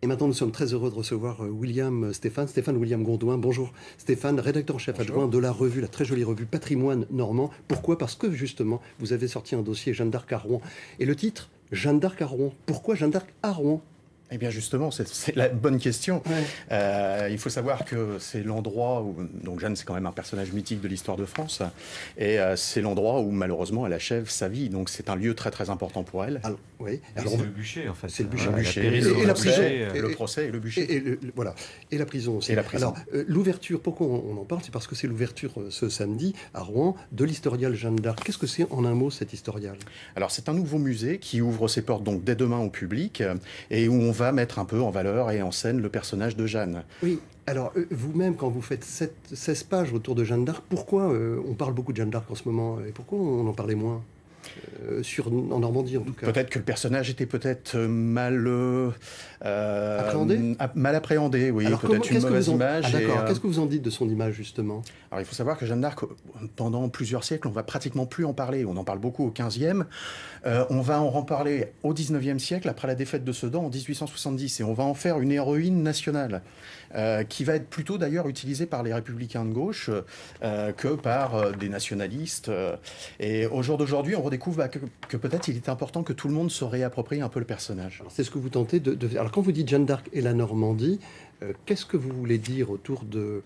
Et maintenant, nous sommes très heureux de recevoir Stéphane William Gondouin. Bonjour Stéphane, rédacteur en chef adjoint de la revue, la très jolie revue Patrimoine Normand. Pourquoi? Parce que justement, vous avez sorti un dossier Jeanne d'Arc à Rouen. Et le titre, Jeanne d'Arc à Rouen. Pourquoi Jeanne d'Arc à Rouen? Eh bien justement, c'est la bonne question. Ouais. Il faut savoir que c'est l'endroit où... Donc Jeanne, c'est quand même un personnage mythique de l'histoire de France. Et c'est l'endroit où malheureusement elle achève sa vie. Donc c'est un lieu très très important pour elle. Alors, oui. C'est le bûcher en fait. C'est le bûcher. Et la prison. Le procès et le bûcher. Voilà. Et la prison aussi. Et la prison. Alors, l'ouverture, pourquoi on en parle? C'est parce que c'est l'ouverture ce samedi à Rouen de l'historial Jeanne d'Arc. Qu'est-ce que c'est en un mot cet historial? Alors c'est un nouveau musée qui ouvre ses portes donc dès demain au public et où on va mettre un peu en valeur et en scène le personnage de Jeanne. Oui, alors vous-même, quand vous faites 16 pages autour de Jeanne d'Arc, pourquoi on parle beaucoup de Jeanne d'Arc en ce moment et pourquoi on en parlait moins en Normandie en tout cas? Peut-être que le personnage était peut-être mal appréhendé. Mal appréhendé, oui. Peut-être une mauvaise image. Ah, d'accord. Qu'est-ce que vous en dites de son image justement? Alors il faut savoir que Jeanne d'Arc, pendant plusieurs siècles, on va pratiquement plus en parler. On en parle beaucoup au XVe. On va en reparler au XIXe siècle, après la défaite de Sedan en 1870. Et on va en faire une héroïne nationale, qui va être plutôt d'ailleurs utilisée par les républicains de gauche que par des nationalistes. Et au jour d'aujourd'hui, on redécouvre que peut-être il est important que tout le monde se réapproprie un peu le personnage. C'est ce que vous tentez de faire. Alors quand vous dites Jeanne d'Arc et la Normandie, qu'est-ce que vous voulez dire autour de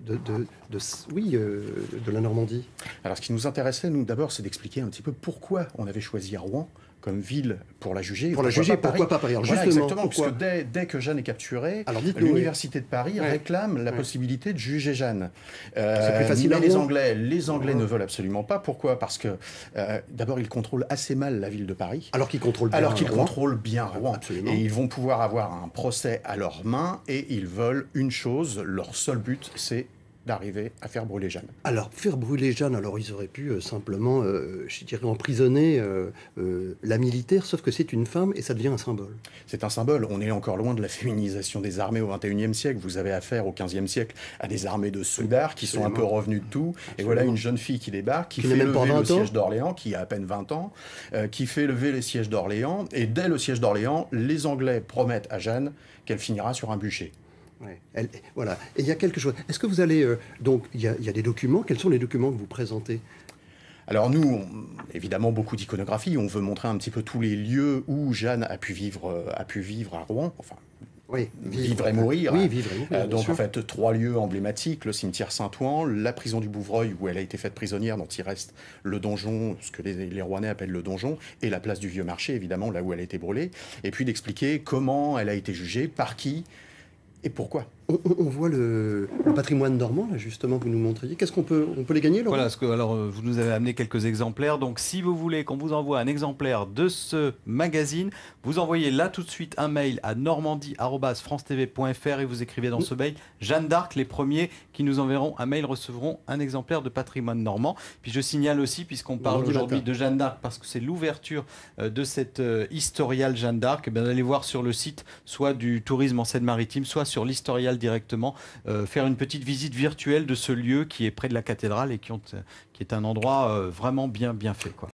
la Normandie? Alors ce qui nous intéressait, nous d'abord, c'est d'expliquer un petit peu pourquoi on avait choisi Rouen comme ville pour la juger. Pourquoi pas Paris? Alors voilà, justement, exactement, pourquoi? puisque dès que Jeanne est capturée, l'université de Paris réclame la possibilité de juger Jeanne. C'est plus facile à mais Rouen. les Anglais ne veulent absolument pas. Pourquoi? Parce que d'abord, ils contrôlent assez mal la ville de Paris. Alors qu'ils contrôlent bien Rouen. Absolument. Et ils vont pouvoir avoir un procès à leurs mains et ils veulent une chose, leur seul but, c'est d'arriver à faire brûler Jeanne. Alors, faire brûler Jeanne, alors ils auraient pu simplement, je dirais, emprisonner la militaire, sauf que c'est une femme et ça devient un symbole. C'est un symbole. On est encore loin de la féminisation des armées au XXIe siècle. Vous avez affaire au XVe siècle à des armées de soudards qui sont un peu revenues de tout. Et voilà une jeune fille qui débarque, qui fait lever le siège d'Orléans, qui a à peine 20 ans, qui fait lever les sièges d'Orléans. Et dès le siège d'Orléans, les Anglais promettent à Jeanne qu'elle finira sur un bûcher. Ouais. Voilà. Et il y a quelque chose. Est-ce que vous allez... donc, il y a des documents. Quels sont les documents que vous présentez? Alors nous, évidemment, beaucoup d'iconographie. On veut montrer un petit peu tous les lieux où Jeanne a pu vivre à Rouen. Enfin, vivre et mourir. Oui, vivre et mourir. Donc en fait, 3 lieux emblématiques, le cimetière Saint-Ouen, la prison du Bouvreuil où elle a été faite prisonnière, dont il reste le donjon, ce que les Rouennais appellent le donjon, et la place du Vieux Marché, évidemment, là où elle a été brûlée. Et puis d'expliquer comment elle a été jugée, par qui, et pourquoi? On voit le patrimoine normand, là, justement, vous nous montriez. Qu'est-ce qu'on peut les gagner, Laurent? Voilà, alors vous nous avez amené quelques exemplaires. Donc, si vous voulez qu'on vous envoie un exemplaire de ce magazine, vous envoyez là tout de suite un mail à normandie@francetv.fr et vous écrivez dans ce mail Jeanne d'Arc. Les premiers qui nous enverront un mail recevront un exemplaire de patrimoine normand. Puis je signale aussi, puisqu'on parle aujourd'hui de Jeanne d'Arc, parce que c'est l'ouverture de cette historiale Jeanne d'Arc, allez voir sur le site, soit du tourisme en Seine-Maritime, soit sur l'historial directement, faire une petite visite virtuelle de ce lieu qui est près de la cathédrale et qui est un endroit vraiment bien fait, quoi.